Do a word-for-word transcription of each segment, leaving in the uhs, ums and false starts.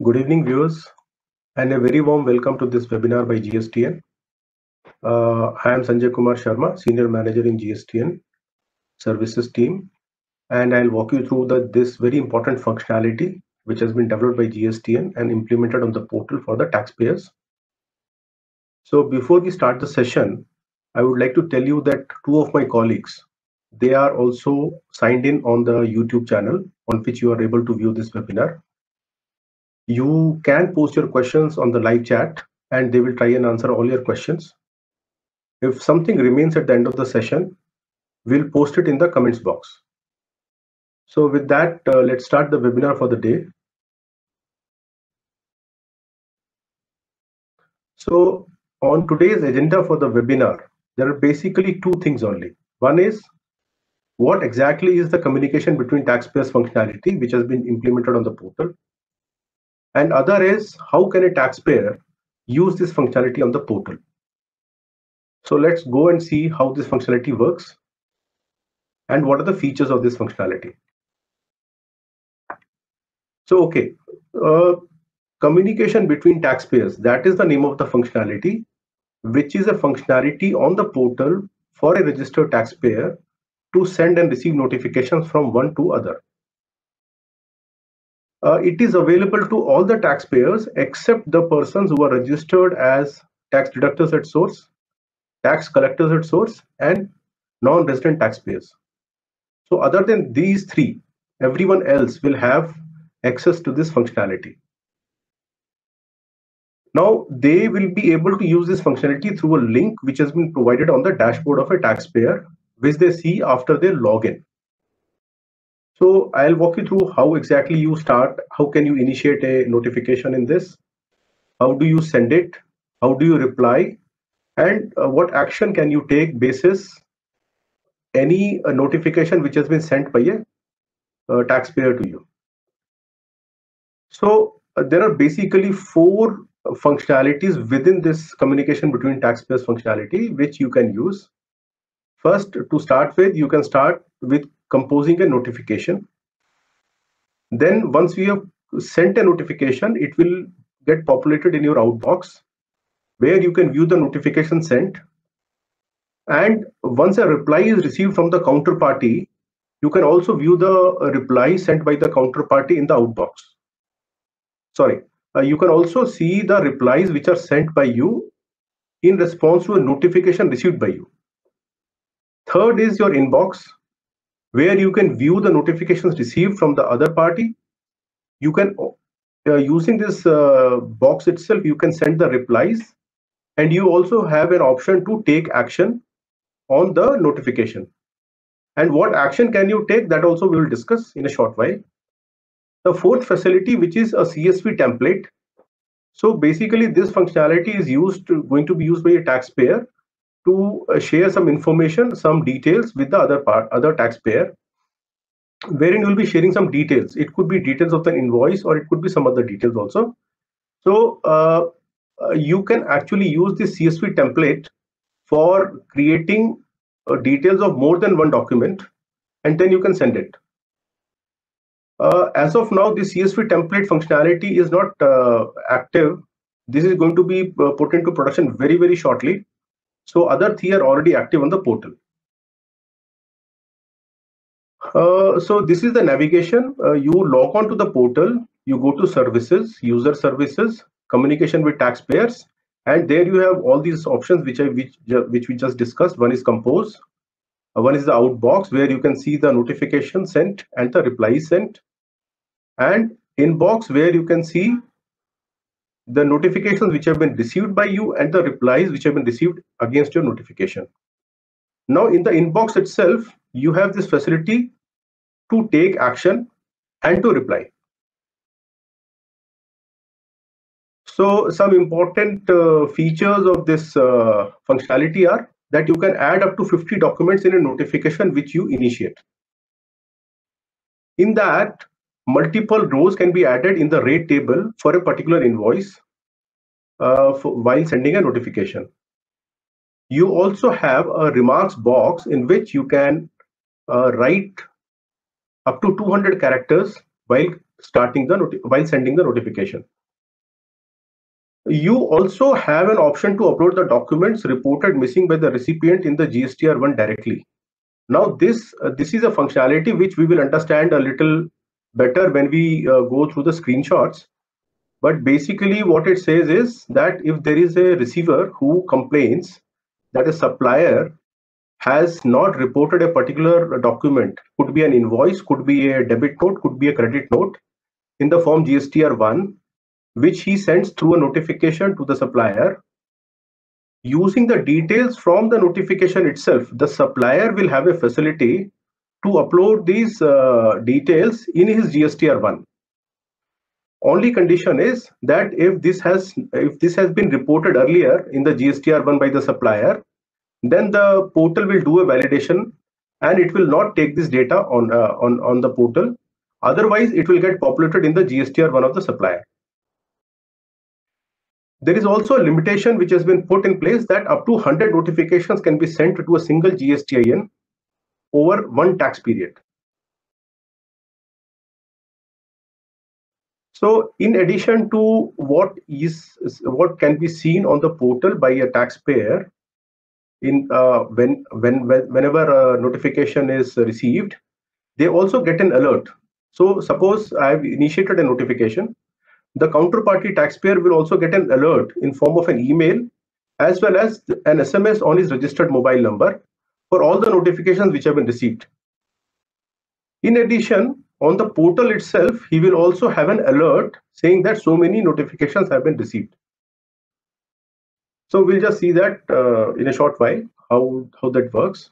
Good evening, viewers, and a very warm welcome to this webinar by G S T N. Uh, I am Sanjay Kumar Sharma, Senior Manager in G S T N Services team, and I'll walk you through the, this very important functionality which has been developed by G S T N and implemented on the portal for the taxpayers. So before we start the session, I would like to tell you that two of my colleagues, they are also signed in on the YouTube channel on which you are able to view this webinar. You can post your questions on the live chat and they will try and answer all your questions. If something remains at the end of the session, we'll post it in the comments box. So with that, uh, let's start the webinar for the day. So on today's agenda for the webinar, there are basically two things only. One is what exactly is the communication between taxpayers functionality which has been implemented on the portal, and other is how can a taxpayer use this functionality on the portal. So let's go and see how this functionality works and what are the features of this functionality. So okay, uh, communication between taxpayers, that is the name of the functionality, which is a functionality on the portal for a registered taxpayer to send and receive notifications from one to other. Uh, it is available to all the taxpayers except the persons who are registered as tax deductors at source, tax collectors at source, and non-resident taxpayers. So other than these three, everyone else will have access to this functionality. Now they will be able to use this functionality through a link which has been provided on the dashboard of a taxpayer, which they see after their login. So I'll walk you through how exactly you start, how can you initiate a notification in this, how do you send it, how do you reply, and uh, what action can you take basis any uh, notification which has been sent by a uh, taxpayer to you. So uh, there are basically four functionalities within this communication between taxpayers functionality which you can use. First, to start with, you can start with composing a notification. Then once we have sent a notification, it will get populated in your outbox where you can view the notification sent. And once a reply is received from the counterparty, you can also view the reply sent by the counterparty in the outbox. Sorry, uh, you can also see the replies which are sent by you in response to a notification received by you. Third is your inbox, where you can view the notifications received from the other party. You can, uh, using this uh, box itself, you can send the replies, and you also have an option to take action on the notification. And what action can you take, that also we will discuss in a short while. The fourth facility, which is a C S V template. So basically this functionality is used to, going to be used by a taxpayer to uh, share some information, some details with the other part, other taxpayer, wherein you will be sharing some details. It could be details of the invoice or it could be some other details also. So uh, uh, you can actually use this C S V template for creating uh, details of more than one document, and then you can send it. Uh, as of now, the C S V template functionality is not uh, active. This is going to be uh, put into production very, very shortly. So other three are already active on the portal. Uh, so this is the navigation. Uh, you log on to the portal, you go to services, user services, communication with taxpayers, and there you have all these options which I which, which we just discussed. One is compose, uh, one is the outbox where you can see the notification sent and the reply sent, and inbox where you can see the notifications which have been received by you and the replies which have been received against your notification. Now in the inbox itself, you have this facility to take action and to reply. So some important uh, features of this uh, functionality are that you can add up to fifty documents in a notification which you initiate. In that, multiple rows can be added in the rate table for a particular invoice uh, for, while sending a notification. You also have a remarks box in which you can uh, write up to two hundred characters while starting the while sending the notification. You also have an option to upload the documents reported missing by the recipient in the G S T R one directly. Now this uh, this is a functionality which we will understand a little better when we uh, go through the screenshots. But basically what it says is that if there is a receiver who complains that a supplier has not reported a particular document, could be an invoice, could be a debit note, could be a credit note in the form G S T R one, which he sends through a notification to the supplier. Using the details from the notification itself, the supplier will have a facility to upload these uh, details in his G S T R one. Only condition is that if this has if this has been reported earlier in the G S T R one by the supplier, then the portal will do a validation and it will not take this data on uh, on on the portal. Otherwise, it will get populated in the G S T R one of the supplier. There is also a limitation which has been put in place that up to one hundred notifications can be sent to a single G S T I N over one tax period. So in addition to what is what can be seen on the portal by a taxpayer in uh, when, when when whenever a notification is received, they also get an alert. So suppose I've initiated a notification, the counterparty taxpayer will also get an alert in form of an email as well as an S M S on his registered mobile number for all the notifications which have been received. In addition, on the portal itself, he will also have an alert saying that so many notifications have been received. So we'll just see that uh, in a short while, how, how that works.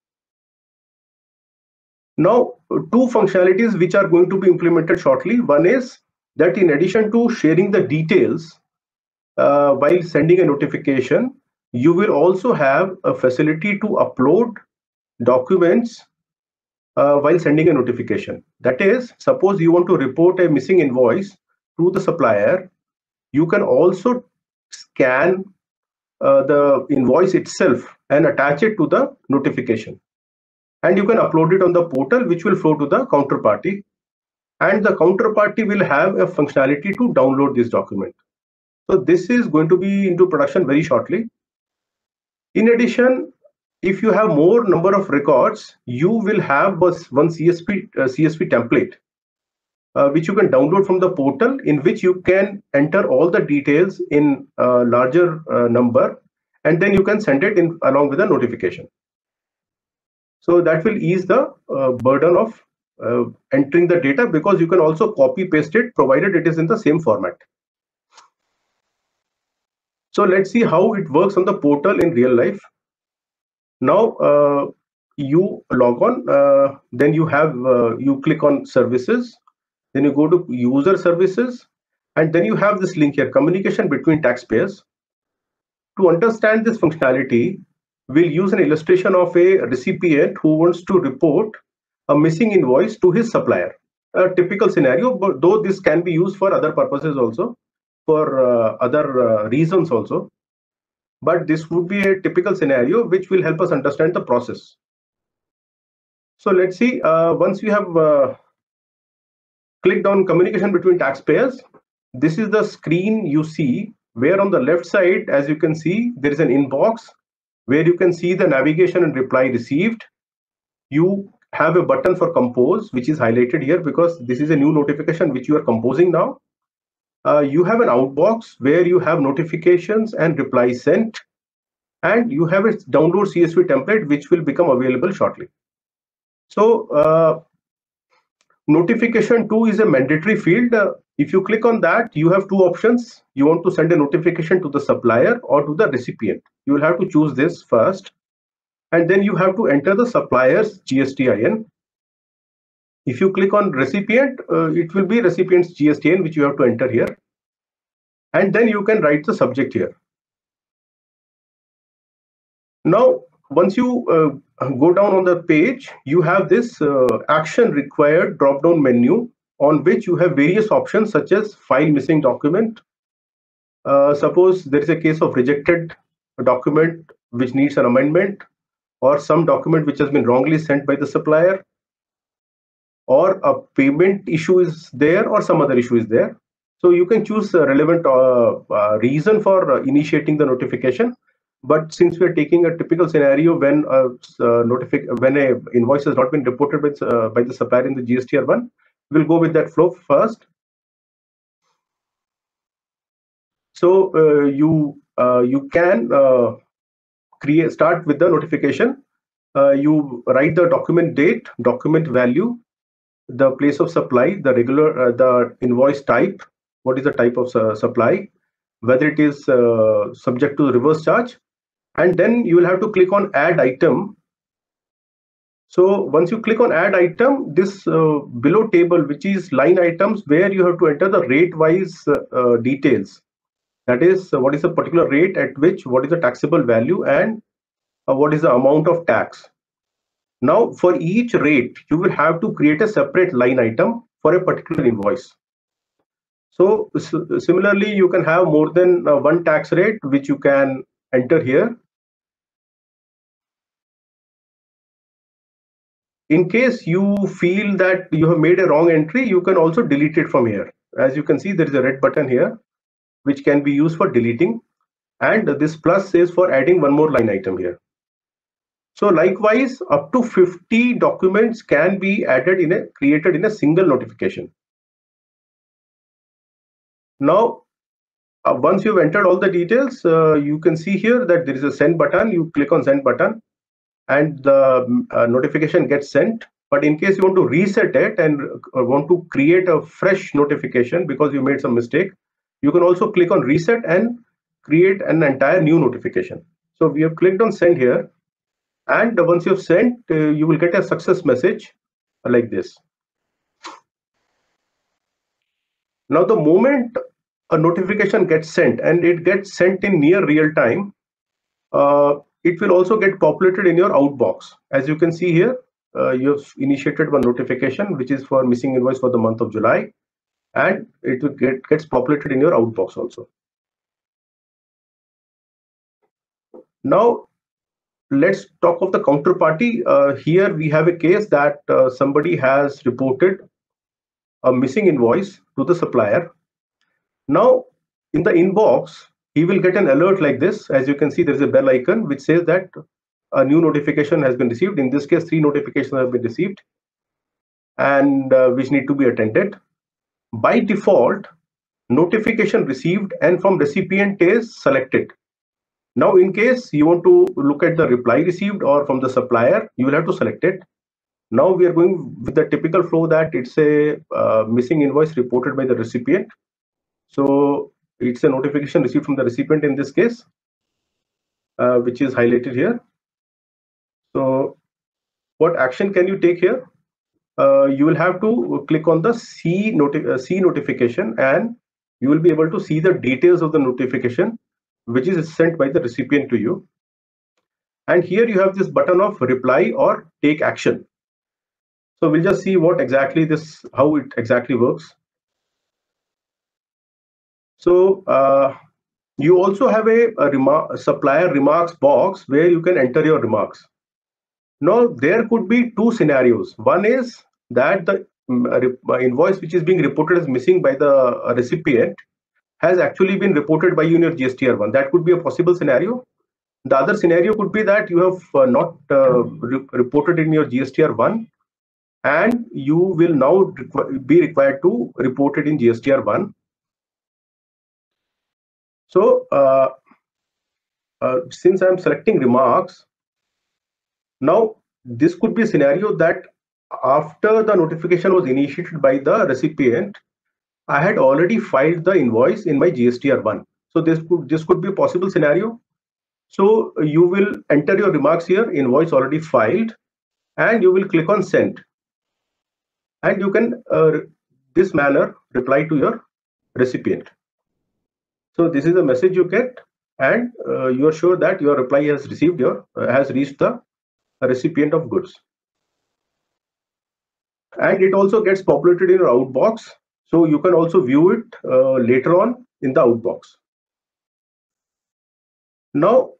Now, two functionalities which are going to be implemented shortly. One is that in addition to sharing the details uh, while sending a notification, you will also have a facility to upload documents uh, while sending a notification. That is, suppose you want to report a missing invoice to the supplier, you can also scan uh, the invoice itself and attach it to the notification. And you can upload it on the portal, which will flow to the counterparty. And the counterparty will have a functionality to download this document. So this is going to be into production very shortly. In addition, if you have more number of records, you will have one C S V, uh, C S V template, uh, which you can download from the portal, in which you can enter all the details in a larger uh, number, and then you can send it in along with a notification. So that will ease the uh, burden of uh, entering the data, because you can also copy paste it provided it is in the same format. So let's see how it works on the portal in real life. Now uh, you log on, uh, then you have uh, you click on services, then you go to user services, and then you have this link here, communication between taxpayers. To understand this functionality, we'll use an illustration of a recipient who wants to report a missing invoice to his supplier. A typical scenario, but though this can be used for other purposes also, for uh, other uh, reasons also. But this would be a typical scenario which will help us understand the process. So let's see, uh, once you have uh, clicked on communication between taxpayers, this is the screen you see, where on the left side, as you can see, there is an inbox where you can see the navigation and reply received. You have a button for compose, which is highlighted here because this is a new notification which you are composing now. Uh, you have an outbox where you have notifications and reply sent, and you have a download C S V template which will become available shortly. So uh, notification two is a mandatory field. Uh, if you click on that, you have two options. You want to send a notification to the supplier or to the recipient. You will have to choose this first, and then you have to enter the supplier's G S T I N. If you click on recipient, uh, it will be recipient's G S T I N which you have to enter here, and then you can write the subject here. Now, once you uh, go down on the page, you have this uh, action required drop-down menu, on which you have various options such as file missing document. Uh, suppose there is a case of rejected document which needs an amendment, or some document which has been wrongly sent by the supplier, or a payment issue is there, or some other issue is there. So you can choose a relevant uh, uh, reason for uh, initiating the notification. But since we are taking a typical scenario when a uh, notific when a invoice has not been reported by, uh, by the supplier in the G S T R one, we'll go with that flow first. So uh, you uh, you can uh, create start with the notification. Uh, you write the document date, document value, the place of supply, the regular uh, the invoice type, what is the type of uh, supply, whether it is uh, subject to reverse charge, and then you will have to click on add item. So once you click on add item, this uh, below table, which is line items, where you have to enter the rate wise uh, uh, details. That is, uh, what is the particular rate at which, what is the taxable value, and uh, what is the amount of tax. Now, for each rate, you will have to create a separate line item for a particular invoice. So similarly, you can have more than uh, one tax rate, which you can enter here. In case you feel that you have made a wrong entry, you can also delete it from here. As you can see, there is a red button here, which can be used for deleting. And this plus is for adding one more line item here. So likewise, up to fifty documents can be added in a created in a single notification. Now, uh, once you've entered all the details, uh, you can see here that there is a send button. You click on send button and the uh, notification gets sent. But in case you want to reset it and uh, want to create a fresh notification because you made some mistake, you can also click on reset and create an entire new notification. So we have clicked on send here. And once you've sent, uh, you will get a success message like this. Now, the moment a notification gets sent, and it gets sent in near real time, uh, it will also get populated in your outbox. As you can see here, uh, you have initiated one notification, which is for missing invoice for the month of July, and it will get gets populated in your outbox also. Now, let's talk of the counterparty. Uh, here we have a case that uh, somebody has reported a missing invoice to the supplier. Now, in the inbox, he will get an alert like this. As you can see, there's a bell icon which says that a new notification has been received. In this case, three notifications have been received and uh, which need to be attended. By default, notification received and from recipient is selected. Now, in case you want to look at the reply received or from the supplier, you will have to select it. Now we are going with the typical flow that it's a uh, missing invoice reported by the recipient. So it's a notification received from the recipient in this case, uh, which is highlighted here. So what action can you take here? Uh, you will have to click on the see, noti uh, see notification, and you will be able to see the details of the notification, which is sent by the recipient to you. And here you have this button of reply or take action. So we'll just see what exactly this, how it exactly works. So uh, you also have a, a, remar a supplier remarks box where you can enter your remarks. Now there could be two scenarios. One is that the uh, invoice which is being reported as missing by the uh, recipient has actually been reported by you in your G S T R one. That could be a possible scenario. The other scenario could be that you have uh, not uh, re reported in your G S T R one, and you will now requ be required to report it in G S T R one. So uh, uh, since I'm selecting remarks, now this could be a scenario that after the notification was initiated by the recipient, I had already filed the invoice in my G S T R one. So this could this could be a possible scenario. So you will enter your remarks here, invoice already filed, and you will click on send. And you can, uh, this manner, reply to your recipient. So this is the message you get, and uh, you are sure that your reply has received your uh, has reached the recipient of goods. And it also gets populated in your outbox, so you can also view it uh, later on in the outbox. Now,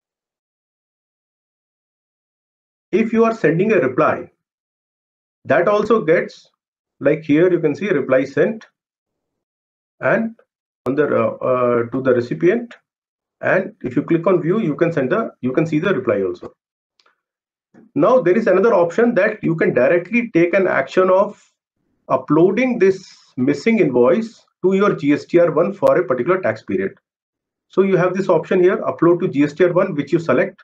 if you are sending a reply, that also gets, like here you can see reply sent, and on the uh, uh, to the recipient, and if you click on view, you can send the you can see the reply also. Now there is another option that you can directly take an action of uploading this missing invoice to your G S T R one for a particular tax period. So you have this option here, upload to G S T R one, which you select,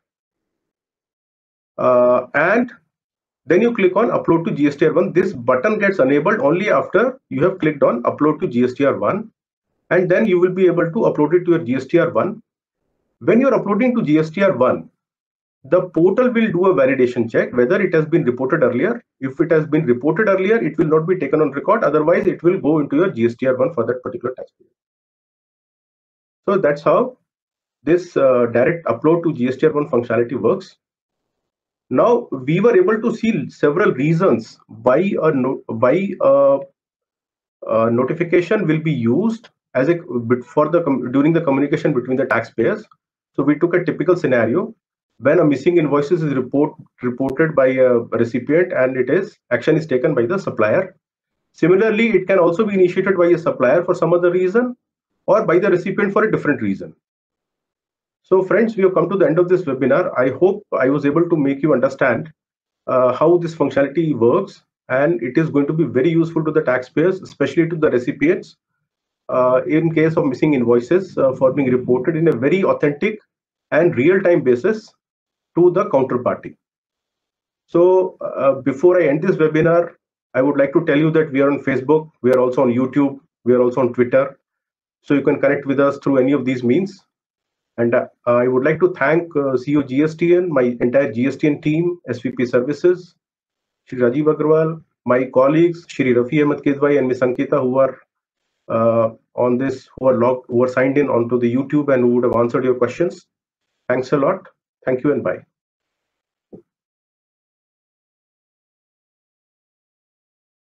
uh, and then you click on upload to G S T R one. This button gets enabled only after you have clicked on upload to G S T R one, and then you will be able to upload it to your G S T R one. When you're uploading to G S T R one, the portal will do a validation check whether it has been reported earlier. If it has been reported earlier, it will not be taken on record. Otherwise, it will go into your G S T R one for that particular tax period. So that's how this uh, direct upload to G S T R one functionality works. Now we were able to see several reasons why a no, why a, a notification will be used as a for the during the communication between the taxpayers. So we took a typical scenario when a missing invoices is report reported by a recipient and it is action is taken by the supplier. Similarly, it can also be initiated by a supplier for some other reason or by the recipient for a different reason. So friends, we have come to the end of this webinar. I hope I was able to make you understand uh, how this functionality works, and it is going to be very useful to the taxpayers, especially to the recipients, uh, in case of missing invoices uh, for being reported in a very authentic and real-time basis to the counterparty. So uh, before I end this webinar, I would like to tell you that we are on Facebook, we are also on YouTube, we are also on Twitter. So you can connect with us through any of these means. And uh, I would like to thank uh, C E O G S T N, my entire G S T N team, S V P Services, Shri Rajiv Agrawal, my colleagues, Shri Rafi Ahmed Kedwai and Miss Ankita, who are uh, on this, who are logged, who are signed in onto the YouTube and who would have answered your questions. Thanks a lot. Thank you and bye.